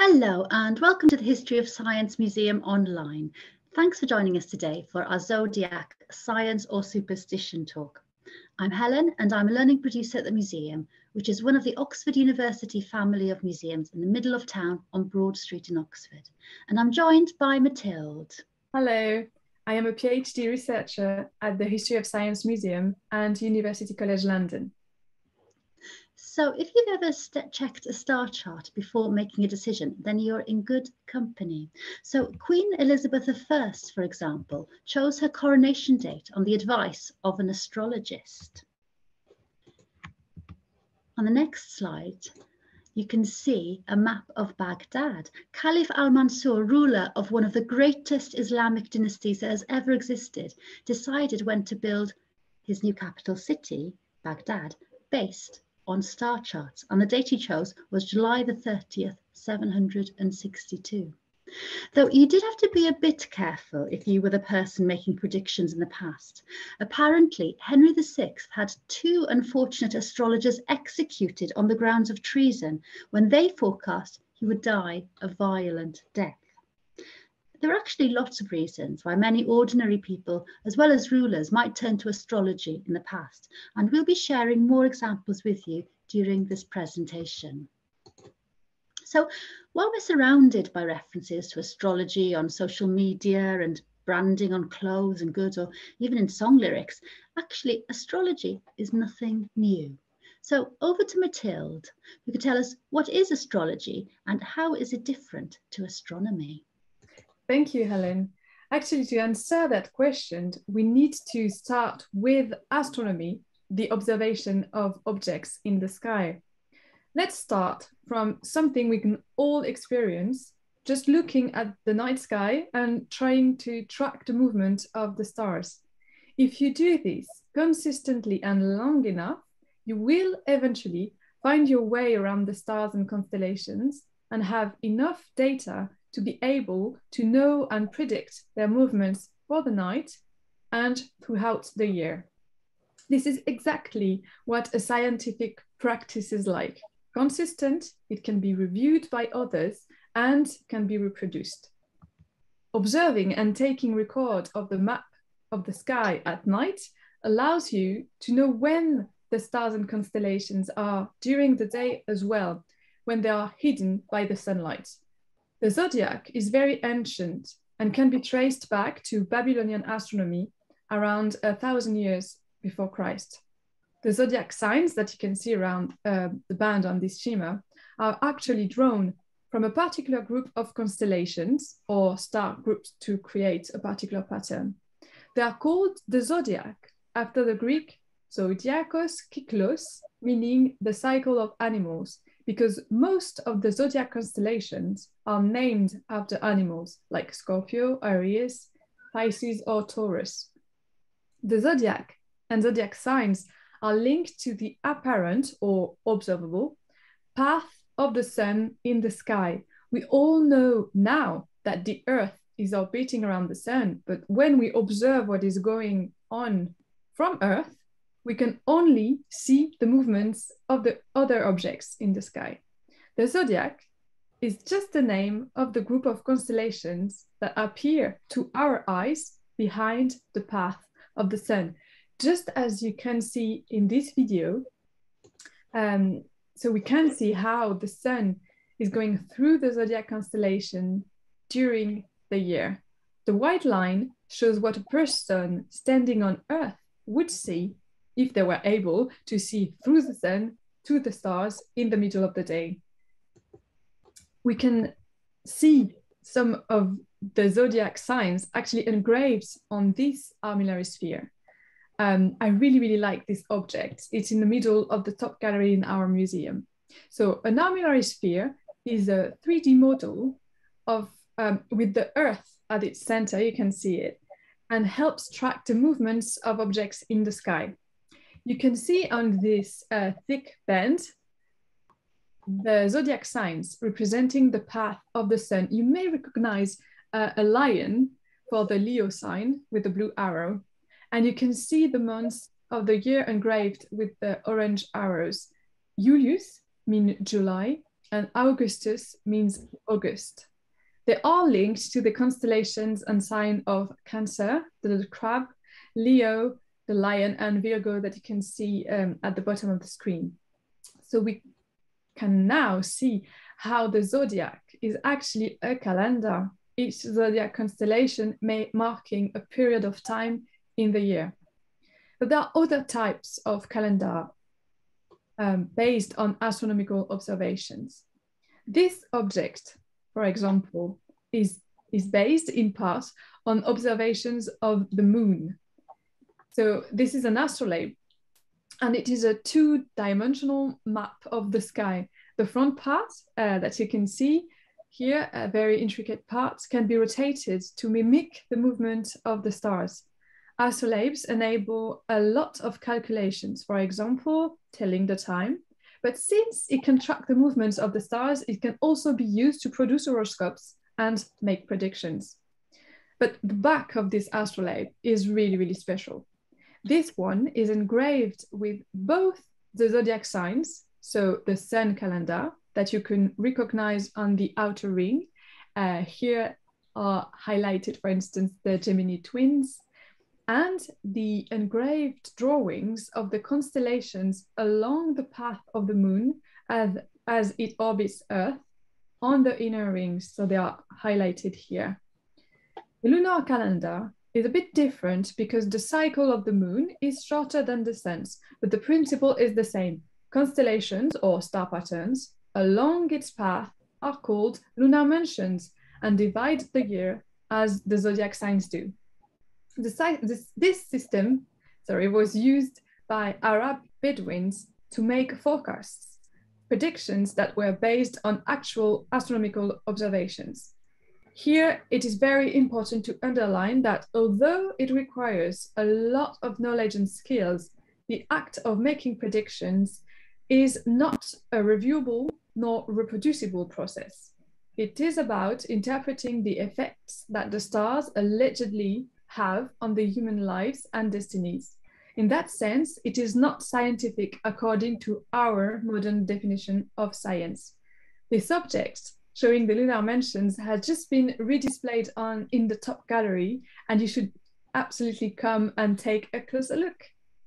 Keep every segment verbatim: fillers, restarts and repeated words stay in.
Hello and welcome to the History of Science Museum online. Thanks for joining us today for our Zodiac Science or Superstition talk. I'm Helen and I'm a learning producer at the museum, which is one of the Oxford University family of museums in the middle of town on Broad Street in Oxford. And I'm joined by Mathilde. Hello, I am a PhD researcher at the History of Science Museum and University College London. So if you've ever checked a star chart before making a decision, then you're in good company. So Queen Elizabeth the First, for example, chose her coronation date on the advice of an astrologist. On the next slide, you can see a map of Baghdad. Caliph al-Mansur, ruler of one of the greatest Islamic dynasties that has ever existed, decided when to build his new capital city, Baghdad, based on star charts, and the date he chose was July the thirtieth, seven hundred sixty-two. Though you did have to be a bit careful if you were the person making predictions in the past. Apparently, Henry the Sixth had two unfortunate astrologers executed on the grounds of treason when they forecast he would die a violent death. There are actually lots of reasons why many ordinary people, as well as rulers, might turn to astrology in the past, and we'll be sharing more examples with you during this presentation. So while we're surrounded by references to astrology on social media and branding on clothes and goods, or even in song lyrics, actually astrology is nothing new. So over to Mathilde, who could tell us what is astrology and how is it different to astronomy? Thank you, Helen. Actually, to answer that question, we need to start with astronomy, the observation of objects in the sky. Let's start from something we can all experience, just looking at the night sky and trying to track the movement of the stars. If you do this consistently and long enough, you will eventually find your way around the stars and constellations and have enough data to be able to know and predict their movements for the night and throughout the year. This is exactly what a scientific practice is like. Consistent, it can be reviewed by others and can be reproduced. Observing and taking record of the map of the sky at night allows you to know when the stars and constellations are during the day as well, when they are hidden by the sunlight. The zodiac is very ancient and can be traced back to Babylonian astronomy around a thousand years before Christ. The zodiac signs that you can see around uh, the band on this schema are actually drawn from a particular group of constellations or star groups to create a particular pattern. They are called the zodiac after the Greek zodiakos kyklos, meaning the cycle of animals, because most of the zodiac constellations are named after animals like Scorpio, Aries, Pisces, or Taurus. The zodiac and zodiac signs are linked to the apparent or observable path of the sun in the sky. We all know now that the Earth is orbiting around the sun, but when we observe what is going on from Earth, we can only see the movements of the other objects in the sky. The zodiac is just the name of the group of constellations that appear to our eyes behind the path of the sun, just as you can see in this video. Um, so we can see how the sun is going through the zodiac constellation during the year. The white line shows what a person standing on Earth would see if they were able to see through the sun to the stars in the middle of the day. We can see some of the zodiac signs actually engraved on this armillary sphere. Um, I really, really like this object. It's in the middle of the top gallery in our museum. So an armillary sphere is a three D model of um, with the Earth at its center, you can see it, and helps track the movements of objects in the sky. You can see on this uh, thick band the zodiac signs representing the path of the sun. You may recognize uh, a lion for the Leo sign with the blue arrow, and you can see the months of the year engraved with the orange arrows. Julius means July, and Augustus means August. They are linked to the constellations and sign of Cancer, the crab, Leo, the lion, and Virgo that you can see um, at the bottom of the screen. So we can now see how the zodiac is actually a calendar, each zodiac constellation may marking a period of time in the year. But there are other types of calendar um, based on astronomical observations. This object, for example, is, is based in part on observations of the moon. So this is an astrolabe, and it is a two-dimensional map of the sky. The front part uh, that you can see here, a very intricate part, can be rotated to mimic the movement of the stars. Astrolabes enable a lot of calculations, for example, telling the time. But since it can track the movements of the stars, it can also be used to produce horoscopes and make predictions. But the back of this astrolabe is really, really special. This one is engraved with both the zodiac signs, so the sun calendar that you can recognize on the outer ring. Uh, here are highlighted, for instance, the Gemini twins, and the engraved drawings of the constellations along the path of the moon as, as it orbits Earth on the inner rings, so they are highlighted here. The lunar calendar is a bit different because the cycle of the moon is shorter than the sun's, but the principle is the same. Constellations or star patterns along its path are called lunar mansions and divide the year as the zodiac signs do. The, this, this system sorry, was used by Arab Bedouins to make forecasts, predictions that were based on actual astronomical observations. Here, it is very important to underline that although it requires a lot of knowledge and skills, the act of making predictions is not a reviewable nor reproducible process. It is about interpreting the effects that the stars allegedly have on the human lives and destinies. In that sense, it is not scientific according to our modern definition of science. This object showing the lunar mansions has just been redisplayed on in the top gallery, and you should absolutely come and take a closer look.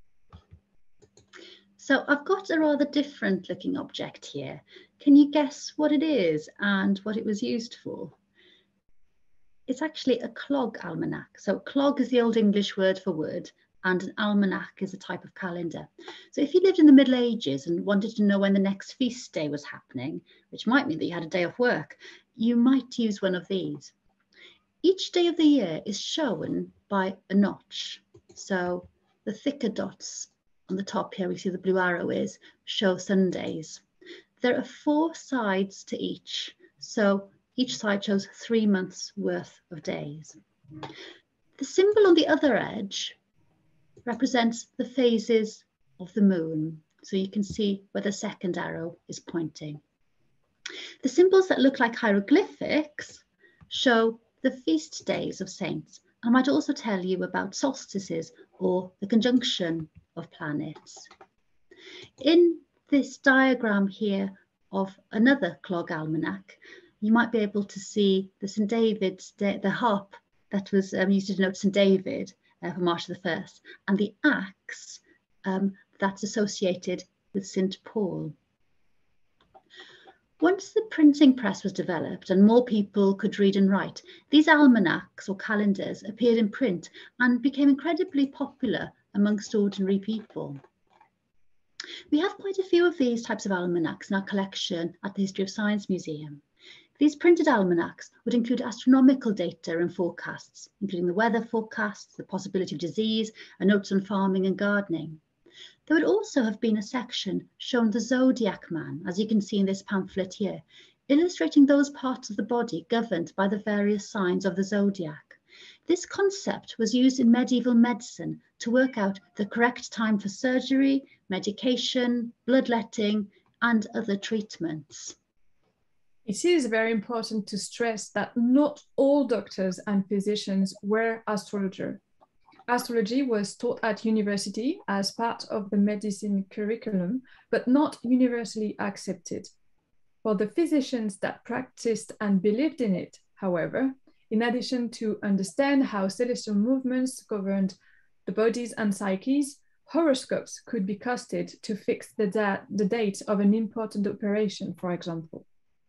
So I've got a rather different looking object here. Can you guess what it is and what it was used for? It's actually a clog almanac. So clog is the Old English word for wood, and an almanac is a type of calendar. So if you lived in the Middle Ages and wanted to know when the next feast day was happening, which might mean that you had a day off work, you might use one of these. Each day of the year is shown by a notch. So the thicker dots on the top here, we see the blue arrow is, show Sundays. There are four sides to each. So each side shows three months worth of days. The symbol on the other edge represents the phases of the moon. So you can see where the second arrow is pointing. The symbols that look like hieroglyphics show the feast days of saints. I might also tell you about solstices or the conjunction of planets. In this diagram here of another Clog Almanac, you might be able to see the Saint David's, the harp that was um, used to denote Saint David uh, for March the first, and the axe um, that's associated with Saint Paul. Once the printing press was developed and more people could read and write, these almanacs or calendars appeared in print and became incredibly popular amongst ordinary people. We have quite a few of these types of almanacs in our collection at the History of Science Museum. These printed almanacs would include astronomical data and forecasts, including the weather forecasts, the possibility of disease, and notes on farming and gardening. There would also have been a section showing the Zodiac man, as you can see in this pamphlet here, illustrating those parts of the body governed by the various signs of the zodiac. This concept was used in medieval medicine to work out the correct time for surgery, medication, bloodletting, and other treatments. It is very important to stress that not all doctors and physicians were astrologers. Astrology was taught at university as part of the medicine curriculum, but not universally accepted. For the physicians that practiced and believed in it, however, in addition to understand how celestial movements governed the bodies and psyches, horoscopes could be casted to fix the, da the date of an important operation, for example.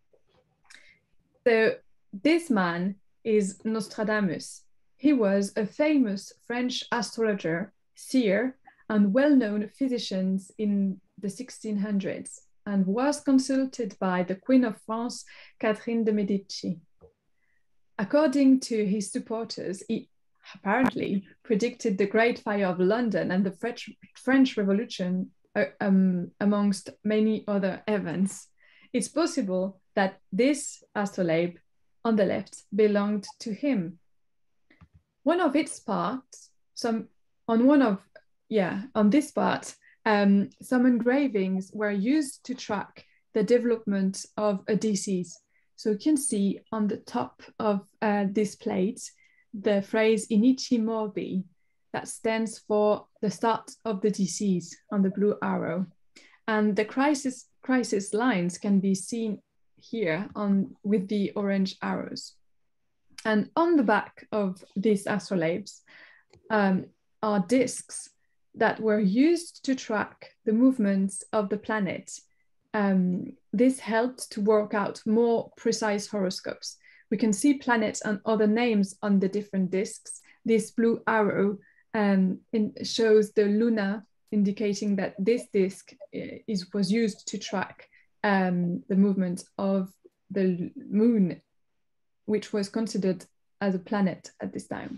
So this man is Nostradamus. He was a famous French astrologer, seer, and well-known physician in the sixteen hundreds, and was consulted by the Queen of France, Catherine de' Medici. According to his supporters, he apparently predicted the Great Fire of London and the French, French Revolution, uh, um, amongst many other events. It's possible that this astrolabe on the left belonged to him. One of its parts, some on one of, yeah, on this part, um, some engravings were used to track the development of a disease. So you can see on the top of uh, this plate, the phrase inici morbi, that stands for the start of the disease on the blue arrow. And the crisis, crisis lines can be seen here on with the orange arrows. And on the back of these astrolabes um, are discs that were used to track the movements of the planet. Um, this helped to work out more precise horoscopes. We can see planets and other names on the different discs. This blue arrow um, in, shows the Luna, indicating that this disc is, was used to track um, the movement of the moon, which was considered as a planet at this time.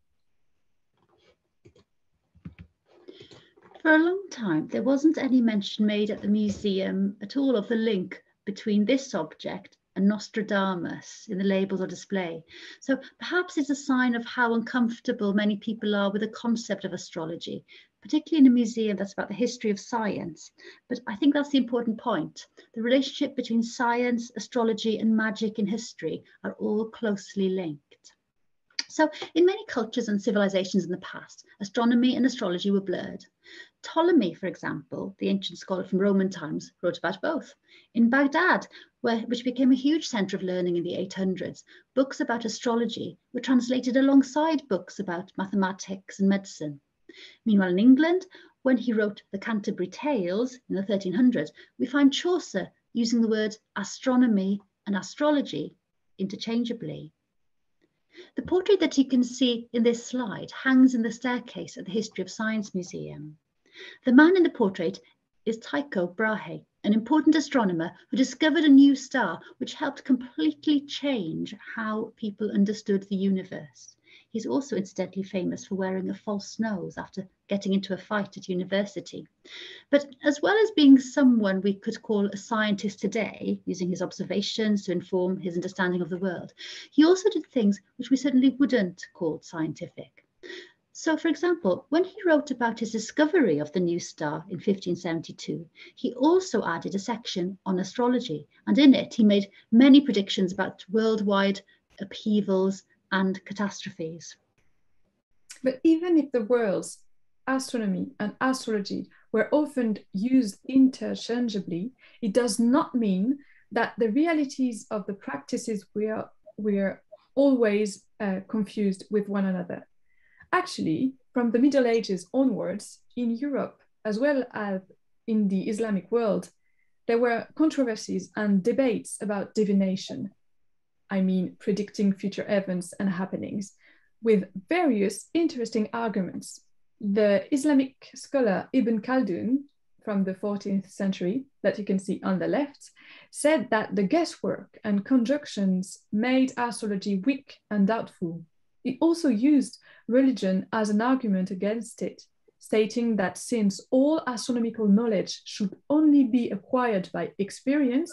For a long time, there wasn't any mention made at the museum at all of the link between this object and Nostradamus in the labels or display. So perhaps it's a sign of how uncomfortable many people are with the concept of astrology, particularly in a museum that's about the history of science. But I think that's the important point. The relationship between science, astrology, and magic in history are all closely linked. So in many cultures and civilizations in the past, astronomy and astrology were blurred. Ptolemy, for example, the ancient scholar from Roman times, wrote about both. In Baghdad, where, which became a huge centre of learning in the eight hundreds, books about astrology were translated alongside books about mathematics and medicine. Meanwhile, in England, when he wrote the Canterbury Tales in the thirteen hundreds, we find Chaucer using the words astronomy and astrology interchangeably. The portrait that you can see in this slide hangs in the staircase at the History of Science Museum. The man in the portrait is Tycho Brahe, an important astronomer who discovered a new star which helped completely change how people understood the universe. He's also incidentally famous for wearing a false nose after getting into a fight at university. But as well as being someone we could call a scientist today, using his observations to inform his understanding of the world, he also did things which we certainly wouldn't call scientific. So, for example, when he wrote about his discovery of the new star in fifteen seventy-two, he also added a section on astrology, and in it he made many predictions about worldwide upheavals and catastrophes. But even if the words astronomy and astrology were often used interchangeably, it does not mean that the realities of the practices were, were always uh, confused with one another. Actually, from the Middle Ages onwards, in Europe, as well as in the Islamic world, there were controversies and debates about divination. I mean, predicting future events and happenings, with various interesting arguments. The Islamic scholar Ibn Khaldun from the fourteenth century, that you can see on the left, said that the guesswork and conjunctions made astrology weak and doubtful. He also used religion as an argument against it, stating that since all astronomical knowledge should only be acquired by experience,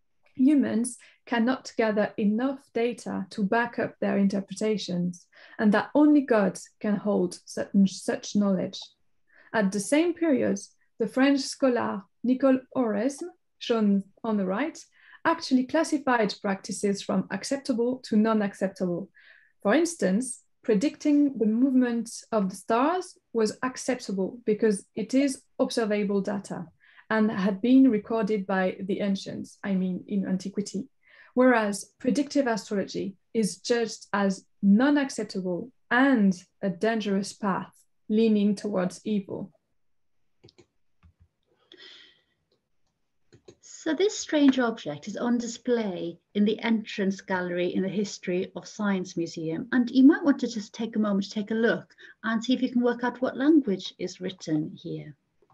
humans cannot gather enough data to back up their interpretations, and that only God can hold such, such knowledge. At the same period, the French scholar Nicole Oresme, shown on the right, actually classified practices from acceptable to non-acceptable. For instance, predicting the movement of the stars was acceptable because it is observable data, and had been recorded by the ancients, I mean in antiquity, whereas predictive astrology is judged as non-acceptable and a dangerous path leaning towards evil. So this strange object is on display in the entrance gallery in the History of Science Museum, and you might want to just take a moment to take a look and see if you can work out what language is written here.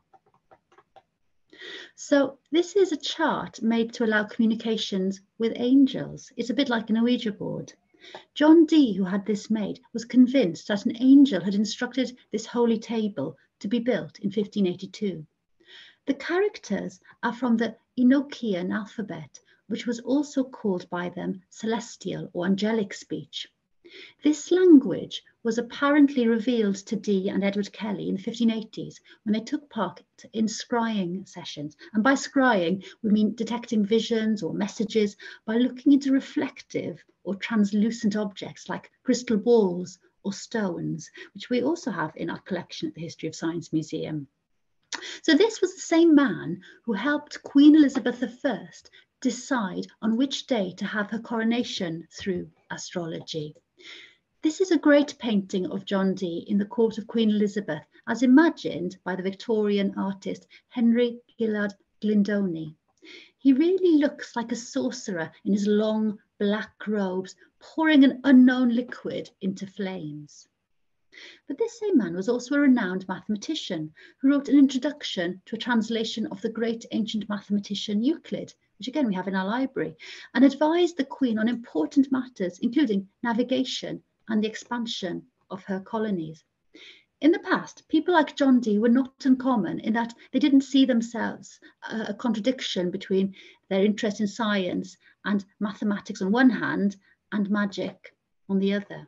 So this is a chart made to allow communications with angels. It's a bit like an Ouija board. John Dee, who had this made, was convinced that an angel had instructed this holy table to be built in fifteen eighty-two. The characters are from the Enochian alphabet, which was also called by them celestial or angelic speech. This language was apparently revealed to Dee and Edward Kelly in the fifteen eighties when they took part in scrying sessions. And by scrying, we mean detecting visions or messages by looking into reflective or translucent objects like crystal balls or stones, which we also have in our collection at the History of Science Museum. So this was the same man who helped Queen Elizabeth the First decide on which day to have her coronation through astrology. This is a great painting of John Dee in the court of Queen Elizabeth, as imagined by the Victorian artist Henry Gillard Glindoney. He really looks like a sorcerer in his long black robes, pouring an unknown liquid into flames. But this same man was also a renowned mathematician who wrote an introduction to a translation of the great ancient mathematician Euclid, which again we have in our library, and advised the Queen on important matters, including navigation and the expansion of her colonies. In the past, people like John Dee were not uncommon in that they didn't see themselves uh, a contradiction between their interest in science and mathematics on one hand and magic on the other.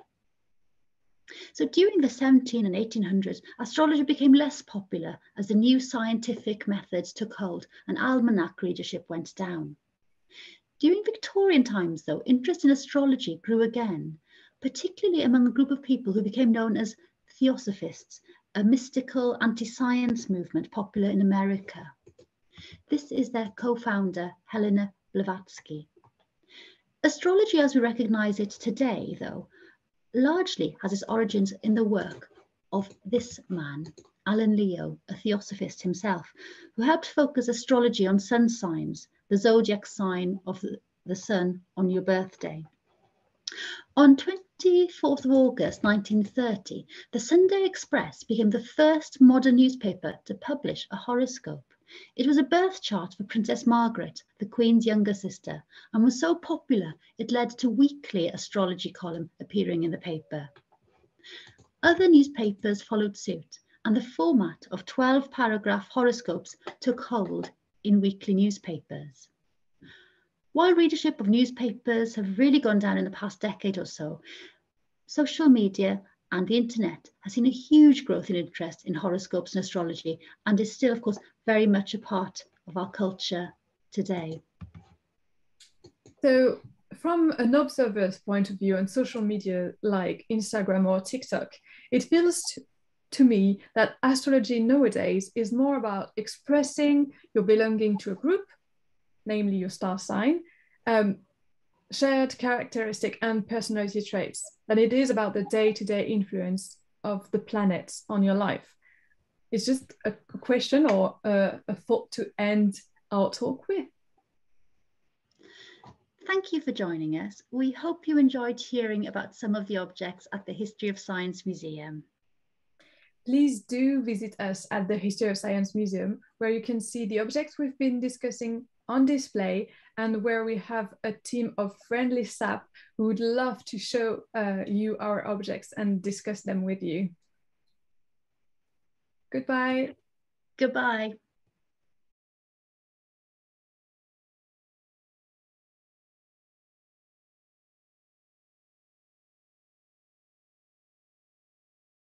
So during the seventeen and eighteen hundreds, astrology became less popular as the new scientific methods took hold and almanac readership went down. During Victorian times, though, interest in astrology grew again, particularly among a group of people who became known as Theosophists, a mystical anti-science movement popular in America. This is their co-founder, Helena Blavatsky. Astrology as we recognize it today, though, largely has its origins in the work of this man, Alan Leo, a theosophist himself, who helped focus astrology on sun signs, the zodiac sign of the sun on your birthday. On twenty-fourth of August nineteen thirty, the Sunday Express became the first modern newspaper to publish a horoscope. It was a birth chart for Princess Margaret, the Queen's younger sister, and was so popular it led to a weekly astrology column appearing in the paper. Other newspapers followed suit, and the format of twelve paragraph horoscopes took hold in weekly newspapers. While readership of newspapers have really gone down in the past decade or so, social media and the internet has seen a huge growth in interest in horoscopes and astrology, and is still, of course, very much a part of our culture today. So from an observer's point of view on social media like Instagram or TikTok, it feels to, to me that astrology nowadays is more about expressing your belonging to a group, namely your star sign, um, shared characteristic and personality traits, than it is about the day-to-day influence of the planets on your life. It's just a question or a, a thought to end our talk with. Thank you for joining us. We hope you enjoyed hearing about some of the objects at the History of Science Museum. Please do visit us at the History of Science Museum, where you can see the objects we've been discussing on display, and where we have a team of friendly staff who would love to show uh, you our objects and discuss them with you. Goodbye. Goodbye.